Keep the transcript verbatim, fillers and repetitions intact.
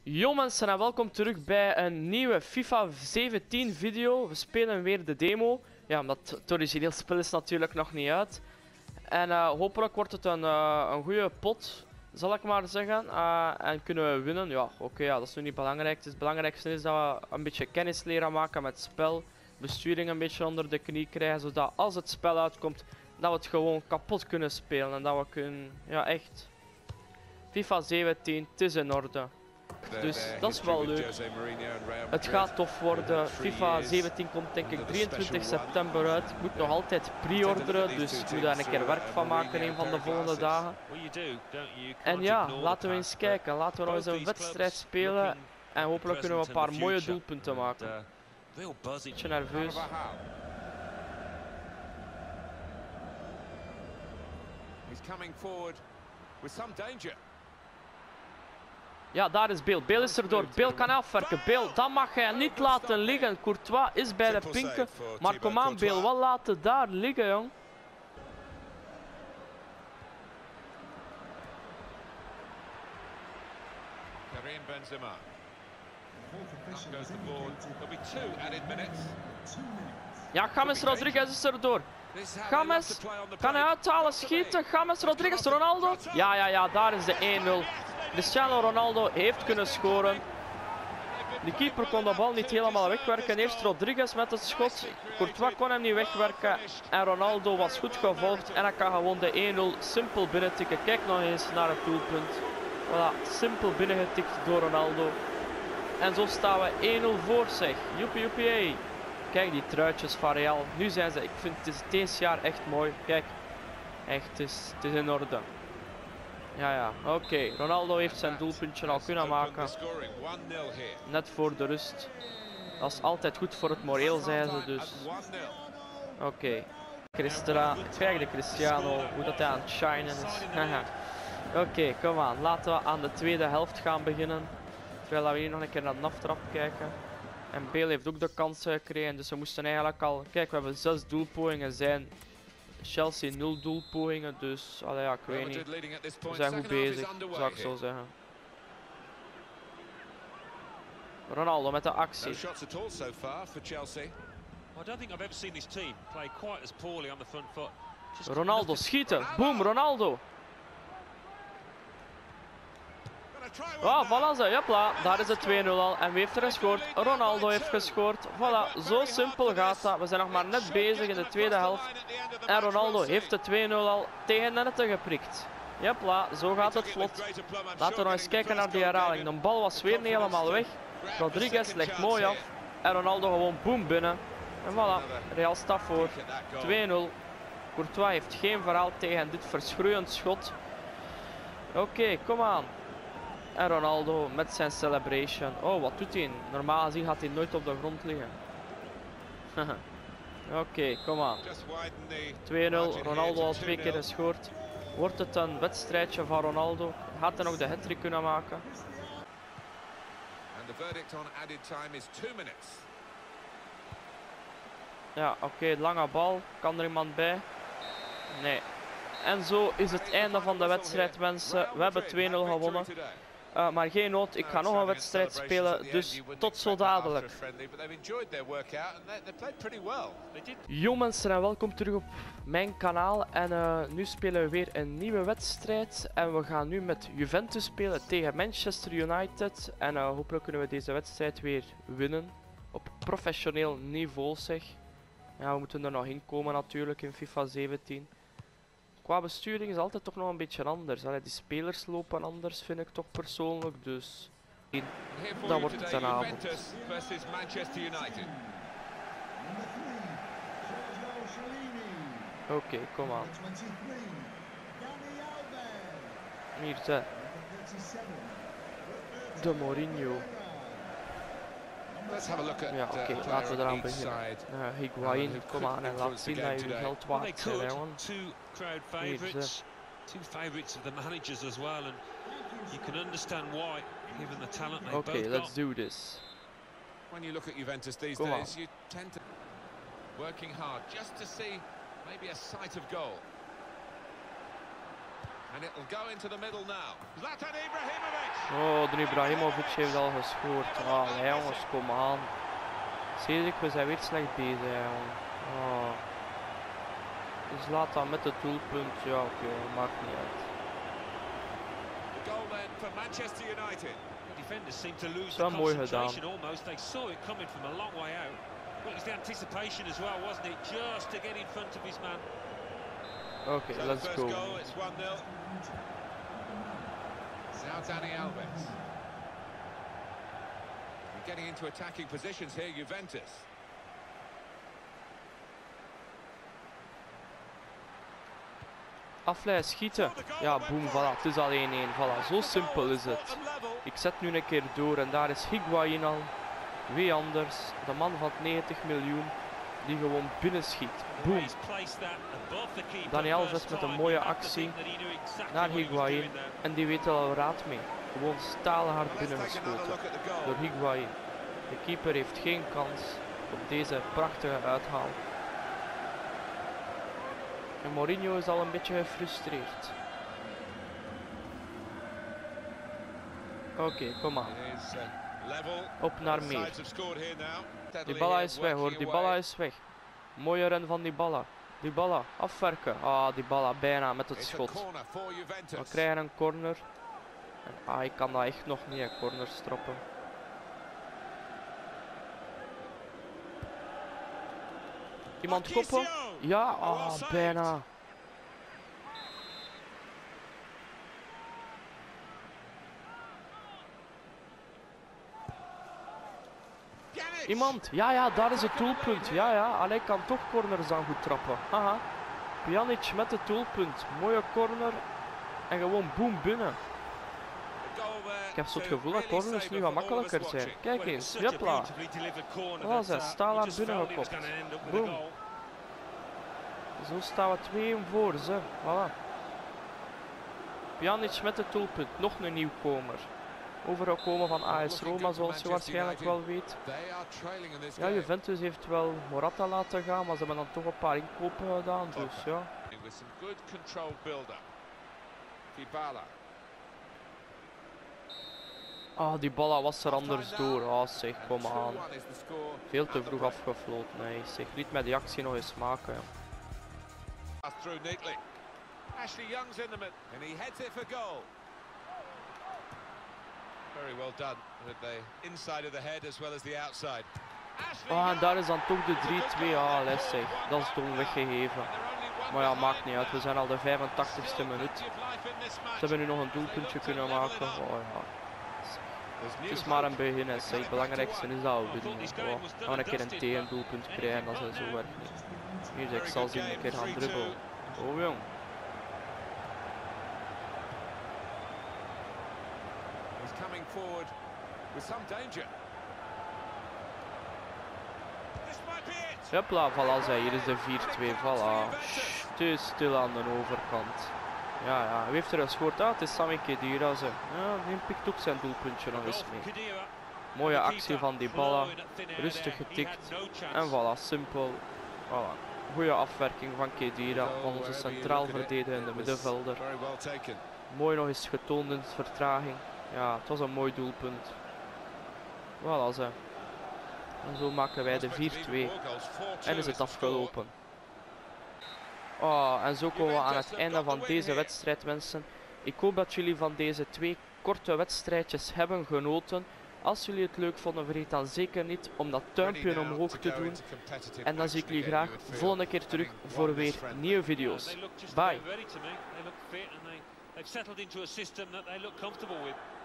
Yo mensen en welkom terug bij een nieuwe FIFA zeventien video. We spelen weer de demo. Ja, omdat het origineel spel is natuurlijk nog niet uit. En uh, hopelijk wordt het een, uh, een goede pot, zal ik maar zeggen. Uh, en kunnen we winnen. Ja, oké, okay, ja, dat is nu niet belangrijk. Het belangrijkste is dat we een beetje kennis leren maken met het spel. Besturing een beetje onder de knie krijgen. Zodat als het spel uitkomt, dat we het gewoon kapot kunnen spelen. En dat we kunnen, ja echt. FIFA zeventien, het is in orde. Dus dat is wel leuk. Het gaat tof worden. FIFA zeventien komt denk ik drieëntwintig september uit. Ik moet nog altijd pre-orderen, dus ik moet daar een keer werk van maken een van de volgende dagen. En ja, laten we eens kijken. Laten we nog eens een wedstrijd spelen. En hopelijk kunnen we een paar mooie doelpunten maken. Beetje nerveus. Ja, daar is Bale. Bale is erdoor. Bale kan afwerken. Bale, dat mag hij niet laten liggen. Courtois is bij de pinken. Maar kom aan, Bale, wat laten daar liggen, jong. Karim Benzema. Goes the board. There'll be two added minutes. Ja, James Rodriguez is erdoor. James, kan hij uithalen, schieten. James Rodriguez, Ronaldo. Ja, ja, ja, daar is de één nul. Cristiano Ronaldo heeft kunnen scoren. De keeper kon de bal niet helemaal wegwerken. Eerst Rodriguez met het schot. Courtois kon hem niet wegwerken. En Ronaldo was goed gevolgd. En hij kan gewoon de één nul simpel binnentikken. Kijk nog eens naar het doelpunt. Voilà, simpel binnengetikt door Ronaldo. En zo staan we één nul voor, zeg. Joepie joepie hey. Kijk die truitjes van Real. Nu zijn ze, ik vind het is deze jaar echt mooi. Kijk, echt, het is, het is in orde. Ja, ja, oké. Okay. Ronaldo heeft zijn doelpuntje al kunnen maken. Net voor de rust. Dat is altijd goed voor het moreel, zei ze dus. Oké. Okay. Christra, kijk de Cristiano, hoe dat hij aan het shinen is. Oké, okay, kom aan. Laten we aan de tweede helft gaan beginnen. Terwijl we hier nog een keer naar de aftrap kijken. En Bale heeft ook de kans gekregen, dus we moesten eigenlijk al... Kijk, we hebben zes doelpogingen, zijn Chelsea nul doelpogingen, dus... Allee, ja, ik weet niet. We zijn goed bezig, zou ik zo zeggen. Ronaldo met de actie. Ronaldo schieten, boom, Ronaldo. Oh, voilà ze, jepla, daar is het twee nul al. En wie heeft er gescoord? Ronaldo heeft gescoord. Voilà, zo simpel gaat dat. We zijn nog maar net bezig in de tweede helft. En Ronaldo heeft de twee nul al tegen de netten geprikt. Jepla, zo gaat het vlot. Laten we nog eens kijken naar die herhaling. De bal was weer niet helemaal weg. Rodriguez legt mooi af. En Ronaldo gewoon boom binnen. En voilà, Real staat voor. twee nul. Courtois heeft geen verhaal tegen dit verschroeiend schot. Oké, okay, kom aan. En Ronaldo met zijn celebration. Oh, wat doet hij? Normaal gezien gaat hij nooit op de grond liggen. Oké, okay, kom aan. twee nul. Ronaldo al twee keer gescoord. Wordt het een wedstrijdje van Ronaldo? Gaat hij nog de hat-trick kunnen maken? Ja, oké, okay, lange bal. Kan er iemand bij? Nee. En zo is het einde van de wedstrijd, mensen. We hebben twee nul gewonnen. Uh, maar geen nood, ik ga nog een wedstrijd spelen, dus tot zo dadelijk. Yo mensen en welkom terug op mijn kanaal. En uh, nu spelen we weer een nieuwe wedstrijd. En we gaan nu met Juventus spelen tegen Manchester United. En uh, hopelijk kunnen we deze wedstrijd weer winnen. Op professioneel niveau zeg. Ja, we moeten er nog in komen natuurlijk in FIFA zeventien. Qua besturing is altijd toch nog een beetje anders. Allee, die spelers lopen anders, vind ik toch persoonlijk. Dus dan wordt het een avond. Oké, okay, kom aan. Hier zijn de Mourinho. Ja, oké, okay, laten we eraan beginnen. Uh, Higuain, kom aan en laat zien dat je geld waard bent, jongen. Crowd favourites, two favourites of the managers as well, and you can understand why, given the talent they okay, both let's got. do this. When you look at Juventus these Come days, on. you tend to working hard just to see maybe a sight of goal. And it'll go into the middle now. Zlatan Ibrahimovic. Oh, de Ibrahimovic heeft al gescoord. Ah, nee, jongens, kom aan. Zie ik, we zijn weer slecht bezig, jongen. Oh. Zlatan met het doelpunt, ja oké, okay, maakt niet uit. The goal then for Manchester United. The defenders seem to lose Zo the mooi concentration gedaan. almost. They saw it coming from a long way out. Well, it's the anticipation as well, wasn't it? Just to get in front of his man. Oké, okay, let's go. Goal, it's one nil. Now Dani Alves. We're getting into attacking positions here, Juventus. Afleiden, schieten. Ja, boem, voilà. Het is al één één. Voilà, zo simpel is het. Ik zet nu een keer door en daar is Higuain al. Wie anders? De man van negentig miljoen die gewoon binnenschiet. Boom. Dani Alves met een mooie actie naar Higuain. En die weet er al raad mee. Gewoon staalhard binnengeschoten door Higuain. De keeper heeft geen kans op deze prachtige uithaal. En Mourinho is al een beetje gefrustreerd. Oké, okay, kom aan. Op naar meer. Dybala is weg hoor, Dybala is weg. Mooie ren van Dybala. Dybala, afwerken. Ah, Dybala bijna met het schot. We krijgen een corner. En, ah, ik kan dat echt nog niet, hè, corners trappen. Iemand koppen? Ja, ah, bijna. Iemand? Ja, ja, daar is het doelpunt. Ja, ja, Allee kan toch corners aan goed trappen. Haha. Pjanic met het doelpunt. Mooie corner. En gewoon boem binnen. Ik heb zo het gevoel dat corners nu wat makkelijker zijn. Kijk eens, Jepla. Voilà, ze staal aan binnen gekopt. Boom. Zo staan we twee één voor ze. Voilà. Pjanic met het doelpunt. Nog een nieuwkomer. Overgekomen van A S Roma, zoals je waarschijnlijk wel weet. Ja, Juventus heeft wel Morata laten gaan, maar ze hebben dan toch een paar inkopen gedaan, dus ja. Ah, die Dybala was er anders door. Ah, zeg, kom aan. Veel te vroeg afgefloten, nee. Zeg, liet mij die actie nog eens maken. Ja. Ashley Young's in the middle, and he heads it for goal. Very well done with the inside of the head as well as the outside. Ah, en daar is dan toch de drie twee. Ah, les zeg. Dat is dom weggegeven. Maar ja, maakt niet uit. We zijn al de vijfentachtigste minuut. Ze hebben nu nog een doelpuntje kunnen maken. Oh ja. Het is maar een begin. Hè. Het belangrijkste is dat we winnen. Oh, gaan we een keer een tegendoelpunt krijgen als het zo werkt niet. Hier zeg, ik zal zien een keer gaan dribbelen. Oh jong. Coming forward with some danger. Hopla, voilà, zij. Hier is de vier twee, voilà. Te stil aan de overkant. Ja, ja, wie heeft er gescoord? Ah, het is Sami Khedira, ze. Ja, die pikt ook zijn doelpuntje nog eens mee. Mooie actie van Dybala. Rustig getikt. En voilà, simpel. Voilà. Goeie afwerking van Khedira, van onze centraal verdedigende middenvelder. Mooi nog eens getoond in de vertraging. Ja, het was een mooi doelpunt. Voilà ze. En zo maken wij de vier twee. En is het afgelopen. Oh, en zo komen we aan het einde van deze wedstrijd, mensen. Ik hoop dat jullie van deze twee korte wedstrijdjes hebben genoten. Als jullie het leuk vonden, vergeet dan zeker niet om dat duimpje omhoog te doen. En dan zie ik jullie graag volgende keer terug voor weer nieuwe video's. Bye! They've settled into a system that they look comfortable with.